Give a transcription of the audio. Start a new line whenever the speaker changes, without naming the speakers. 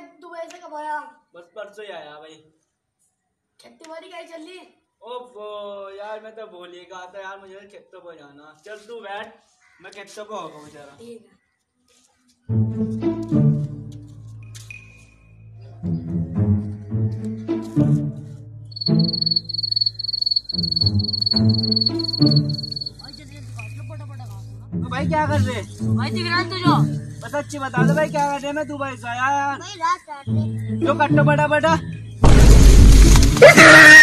Dubai से कब आया?
बस परसों ही आया भाई।
खेती बाड़ी कैसी चल रही?
ओफो यार, मैं तो भूल ही गया था यार, मुझे खेतों को जाना। चल तू बैठ, मैं खेतों को होगा बेचारा।
ठीक है।
तो भाई क्या कर रहे?
भाई दिख रहा है तुझो?
बस अच्छी बता दो भाई, क्या कर रहे? मैं दुबई से आया यार।
भाई रात काट रहे।
जो कट्टो बड़ा बड़ा